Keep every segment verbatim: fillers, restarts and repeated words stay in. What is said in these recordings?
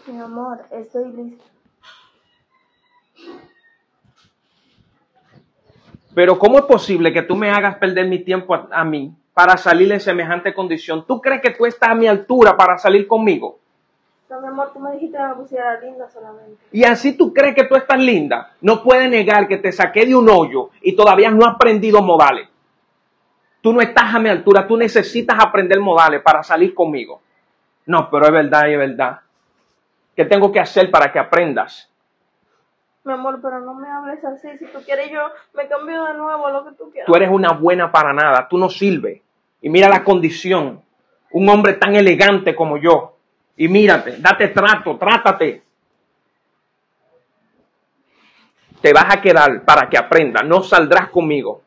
Mi amor, estoy lista. Pero ¿cómo es posible que tú me hagas perder mi tiempo a, a mí para salir en semejante condición? ¿Tú crees que tú estás a mi altura para salir conmigo? No, mi amor, tú me dijiste que me pusiera linda solamente. Y así tú crees que tú estás linda. No puedes negar que te saqué de un hoyo y todavía no has aprendido modales. Tú no estás a mi altura, tú necesitas aprender modales para salir conmigo. No, pero es verdad, es verdad. ¿Qué tengo que hacer para que aprendas? Mi amor, pero no me hables así. Si tú quieres, yo me cambio de nuevo, lo que tú quieras. Tú eres una buena para nada, tú no sirves. Y mira la condición. Un hombre tan elegante como yo. Y mírate, date trato, trátate. Te vas a quedar para que aprendas, no saldrás conmigo.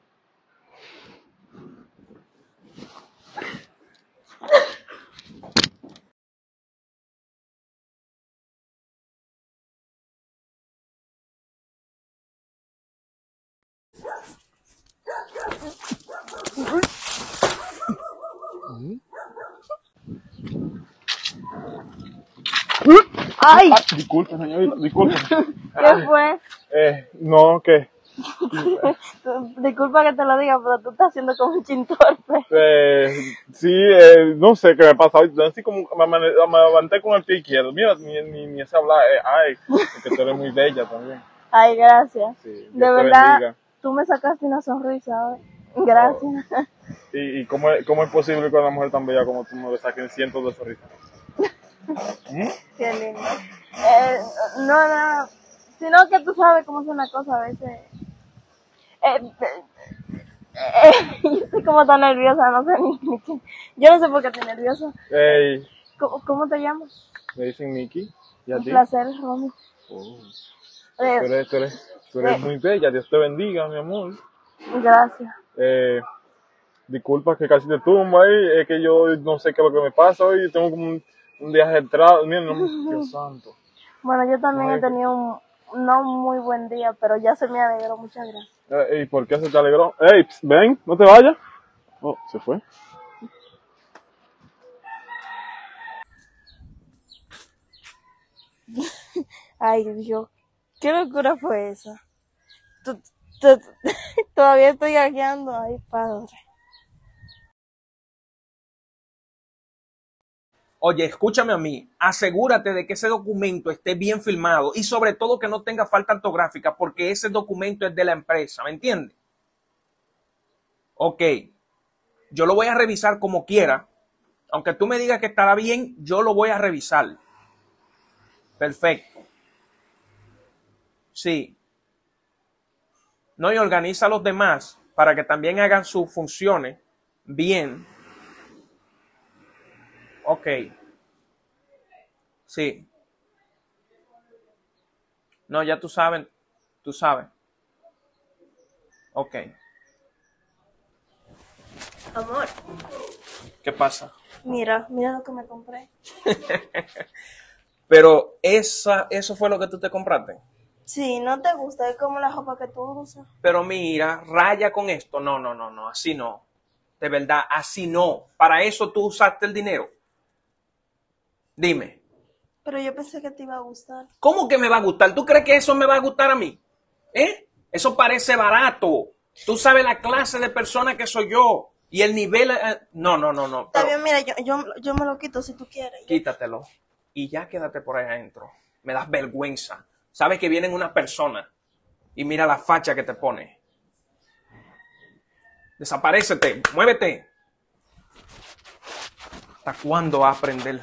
¡Ay! Ah, disculpe, señorita, disculpe. ¿Qué fue? Eh, no, que Disculpa que te lo diga, pero tú estás haciendo como un chintorpe. eh, sí, eh, no sé qué me pasa hoy. Así como me, amane- me levanté con el pie izquierdo. Mira, ni, ni, ni ese hablar. Eh, ay, es que tú eres muy bella también. Ay, gracias. Sí, Dios De te verdad, bendiga. tú me sacaste una sonrisa hoy. Gracias. ¿Y, y cómo, es, cómo es posible que una mujer tan bella como tú me saquen cientos de sonrisas? ¿Mm? Qué lindo. Eh, no, no, sino que tú sabes cómo es una cosa a veces. Eh, eh, eh, yo estoy como tan nerviosa, no sé ni, ni qué. Yo no sé por qué estoy nerviosa. Hey, ¿Cómo, cómo te llamas? me dicen Mickey. ¿Y a Un ti? placer, Romy. Oh, tú, Eh, eres, tú, eres, tú eres eh. muy bella. Dios te bendiga, mi amor. Gracias. Eh, disculpa que casi te tumba ahí, es que yo no sé qué es lo que me pasa hoy, yo tengo como un, un día ajetreado, mira, no, Dios santo. Bueno, yo también No, he es que- tenido un no muy buen día, pero ya se me alegró. Muchas gracias. Eh, ¿Y por qué se te alegró? Ey, ps, ven, no te vayas. Oh, se fue. Ay, Dios, ¿qué locura fue esa? Tu- tu- Todavía estoy gagueando. Ay, padre. Oye, escúchame a mí. Asegúrate de que ese documento esté bien firmado y sobre todo que no tenga falta ortográfica porque ese documento es de la empresa, ¿me entiendes? Ok, yo lo voy a revisar como quiera. Aunque tú me digas que estará bien, yo lo voy a revisar. Perfecto. Sí. No, y organiza a los demás para que también hagan sus funciones bien. Ok. Sí. No, ya tú sabes. Tú sabes. Ok. Amor, ¿Qué pasa? mira, mira lo que me compré. Pero esa, eso fue lo que tú te compraste. Sí, ¿no te gusta? Es como la ropa que tú usas. Pero mira, raya con esto. No, no, no, no, así no. De verdad, así no. Para eso tú usaste el dinero. Dime. Pero yo pensé que te iba a gustar. ¿Cómo que me va a gustar? ¿Tú crees que eso me va a gustar a mí? ¿Eh? Eso parece barato. Tú sabes la clase de persona que soy yo. Y el nivel... eh, no, no, no, no. Está Pero bien, mira, yo, yo, yo me lo quito si tú quieres. quítatelo. Y ya quédate por ahí adentro. Me das vergüenza. Sabes que vienen una persona. Y mira la facha que te pone. Desaparécete. Muévete. ¿Hasta cuándo va a aprender?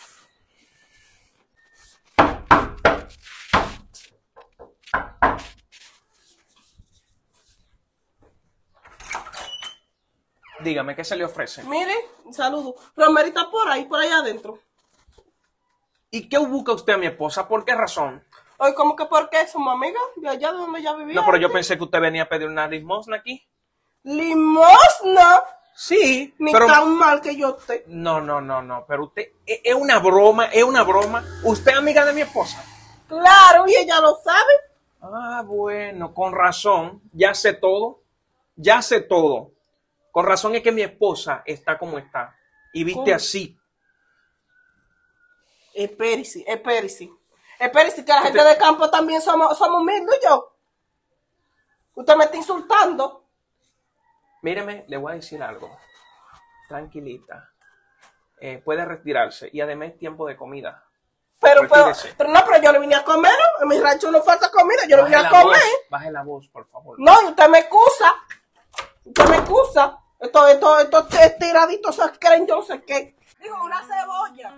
Dígame, ¿qué se le ofrece? Mire, saludo. Romerita por ahí, por allá adentro. ¿Y qué busca usted a mi esposa? ¿Por qué razón? Oye, ¿cómo que por qué? ¿Somos amigas? ¿De allá de donde ella vivía? No, pero yo antes? pensé que usted venía a pedir una limosna aquí. ¡Limosna! Sí, Ni pero... tan mal que yo te... No, no, no, no, pero usted... Es es una broma, es una broma. ¿Usted es amiga de mi esposa? Claro, y ella lo sabe. Ah, bueno, con razón. Ya sé todo. Ya sé todo. Con razón es que mi esposa está como está. Y viste ¿Cómo? así. Espérese, espérese. Espérese, que la gente de campo también somos, somos humildes, yo. Usted me está insultando. Míreme, le voy a decir algo. Tranquilita. Eh, puede retirarse. Y además es tiempo de comida. Pero, pero, Retírese. pero no, pero yo le vine a comer, ¿no? En mi rancho no falta comida, yo le Baje vine a la comer. voz, baje la voz, por favor. No, y usted me excusa. Usted me excusa. Esto, esto, esto, estiraditos se creen yo no sé qué. Digo, una cebolla.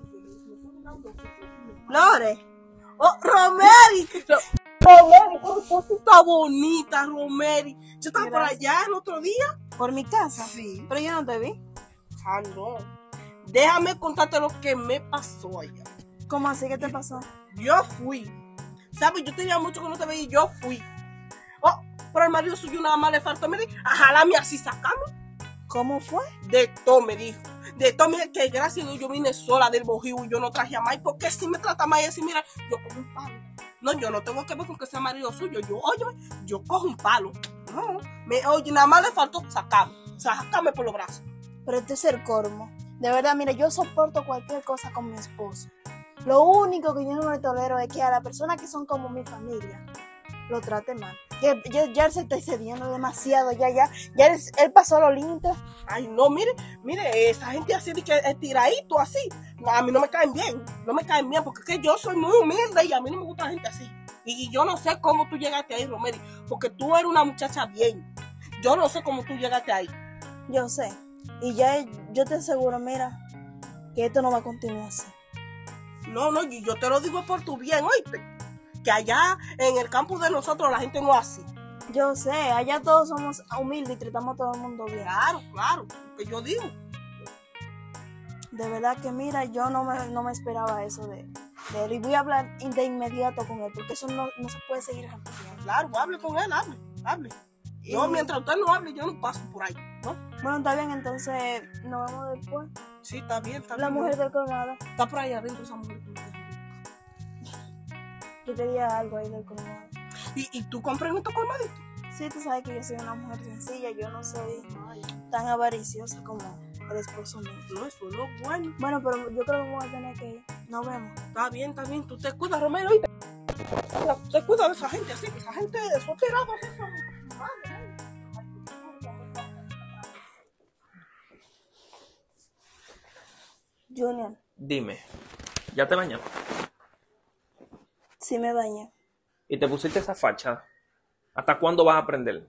Lore. Oh, Romeri. Romeri, oh, tú estás bonita, Romeri. Yo estaba por allá el otro día. ¿Por mi casa? Sí. Pero yo no te vi. Ah, no. Déjame contarte lo que me pasó allá. ¿Cómo así? ¿Qué te pasó? Yo fui. ¿Sabes? Yo tenía mucho que no te veía y yo fui. Oh, pero el marido suyo nada más le faltó, me dijo, a jalarme así, sacame. ¿Cómo fue? De todo, me dijo. De todo, mira, que gracias a Dios yo vine sola del Bojío y yo no traje a May, porque si me trata May así, mira, yo cojo un palo. No, yo no tengo que ver con que sea marido suyo. Yo, oye, yo cojo un palo. No, me, oye, nada más le faltó sacarme. Sacarme por los brazos. Pero este es el colmo. De verdad, mira, yo soporto cualquier cosa con mi esposo. Lo único que yo no me tolero es que a las personas que son como mi familia lo trate mal. Ya, ya, ya él se está excediendo demasiado, ya, ya, ya él, él pasó los límites. Ay, no, mire, mire, esa gente así de que estiradito así, a mí no me caen bien, no me caen bien, porque es que yo soy muy humilde y a mí no me gusta la gente así. Y, y yo no sé cómo tú llegaste ahí, Romeri, porque tú eres una muchacha bien. Yo no sé cómo tú llegaste ahí. Yo sé. Y ya yo te aseguro, mira, que esto no va a continuar así. No, no, y yo te lo digo por tu bien, oíste. Que allá en el campo de nosotros la gente no es así. Yo sé, allá todos somos humildes y tratamos a todo el mundo bien. Claro, claro, lo que yo digo. De verdad que mira, yo no me, no me esperaba eso de, de él. Y voy a hablar de inmediato con él, porque eso no, no se puede seguir repitiendo. Claro, hable con él, hable, hable. Yo, Y- mientras usted no hable, yo no paso por ahí, ¿no? Bueno, está bien, entonces nos vemos después. Sí, está bien, está La bien. mujer del colmado. Está por ahí adentro esa mujer. Yo quería algo ahí del colmado. ¿Y, y tú compras estos colmaditos? Sí, tú sabes que yo soy una mujer sencilla, yo no soy tan avariciosa como el esposo mío. No, eso es lo bueno. Bueno, pero yo creo que vamos a tener que ir. Nos vemos. Está bien, está bien. Tú te cuidas, Romero, ¿oíste? Te cuidas de esa gente así, esa gente de esos tirados así son. Madre, Junior, Dime, ¿ya te bañaste? sí me bañé. ¿Y te pusiste esa facha? ¿Hasta cuándo vas a aprender?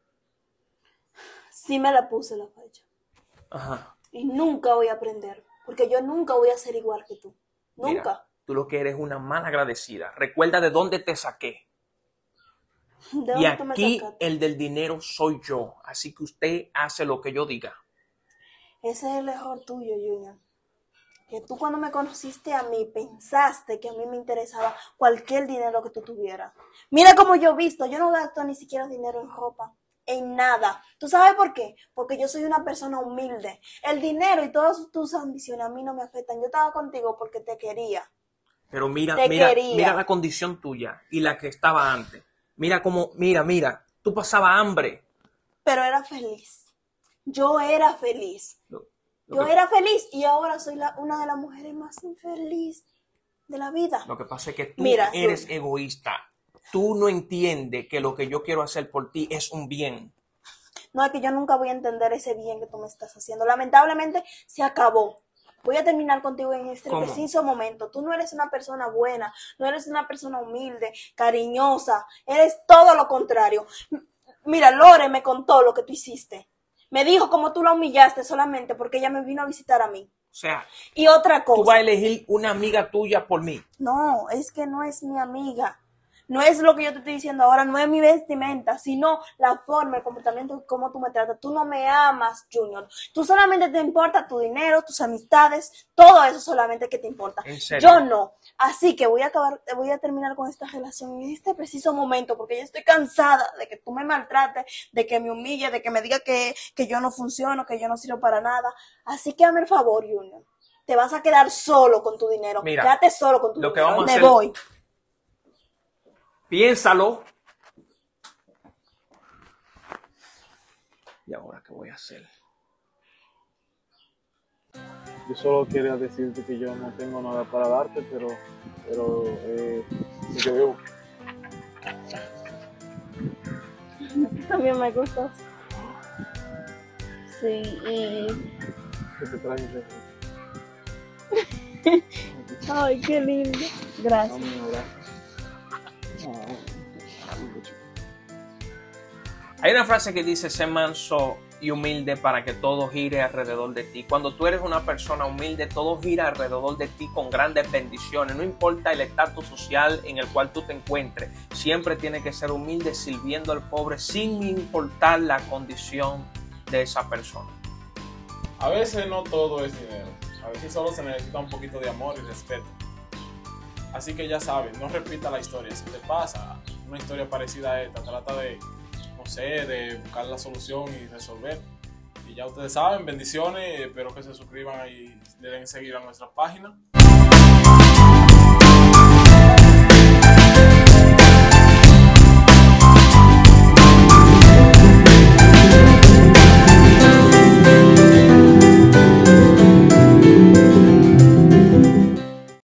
Sí me la puse la facha. Ajá. Y nunca voy a aprender, porque yo nunca voy a ser igual que tú. Nunca. Mira, tú lo que eres es una mala agradecida. Recuerda de dónde te saqué. ¿De Y dónde tú me aquí sacaste? el del dinero soy yo. Así que usted hace lo que yo diga. Ese es el error tuyo, Junior. Que tú cuando me conociste a mí pensaste que a mí me interesaba cualquier dinero que tú tuvieras. Mira cómo yo he visto, yo no gasto ni siquiera dinero en ropa, en nada. ¿Tú sabes por qué? Porque yo soy una persona humilde. El dinero y todas tus ambiciones a mí no me afectan. Yo estaba contigo porque te quería. Pero mira, Te mira, quería. mira la condición tuya y la que estaba antes. Mira cómo, mira, mira, tú pasabas hambre. Pero era feliz. Yo era feliz. Lo- lo Yo que- era feliz y ahora soy la, una de las mujeres más infelices de la vida. Lo que pasa es que tú Mira, eres tú- egoísta. Tú no entiendes que lo que yo quiero hacer por ti es un bien. No, es que yo nunca voy a entender ese bien que tú me estás haciendo. Lamentablemente se acabó. Voy a terminar contigo en este ¿Cómo? preciso momento. Tú no eres una persona buena, no eres una persona humilde, cariñosa. Eres todo lo contrario. M- Mira, Lore me contó lo que tú hiciste. Me dijo cómo tú la humillaste solamente porque ella me vino a visitar a mí. O sea, Y otra tú vas cosa. a elegir una amiga tuya por mí. No, es que no es mi amiga. No es lo que yo te estoy diciendo ahora, no es mi vestimenta, sino la forma, el comportamiento, cómo tú me tratas. Tú no me amas, Junior. Tú solamente te importa tu dinero, tus amistades, todo eso solamente que te importa. ¿En serio? Yo no. Así que voy a acabar, voy a terminar con esta relación en este preciso momento, porque yo estoy cansada de que tú me maltrates, de que me humille, de que me diga que, que yo no funciono, que yo no sirvo para nada. Así que hazme el favor, Junior. Te vas a quedar solo con tu dinero. Mira, Quédate solo con tu lo que dinero. vamos a me hacer- voy. Piénsalo. ¿Y ahora qué voy a hacer? yo solo quería decirte que yo no tengo nada para darte, pero, pero eh, yo veo. También me gustas. Sí, y... Que te traje. Ay, qué lindo. Gracias. No, no, gracias. Hay una frase que dice, sé manso y humilde para que todo gire alrededor de ti. Cuando tú eres una persona humilde, todo gira alrededor de ti con grandes bendiciones. No importa el estatus social en el cual tú te encuentres, siempre tienes que ser humilde sirviendo al pobre sin importar la condición de esa persona. A veces no todo es dinero. A veces solo se necesita un poquito de amor y respeto. Así que ya sabes, no repita la historia. Si te pasa una historia parecida a esta, trata de, no sé, de buscar la solución y resolver. Y ya ustedes saben, bendiciones. Espero que se suscriban y le den seguir a nuestra página.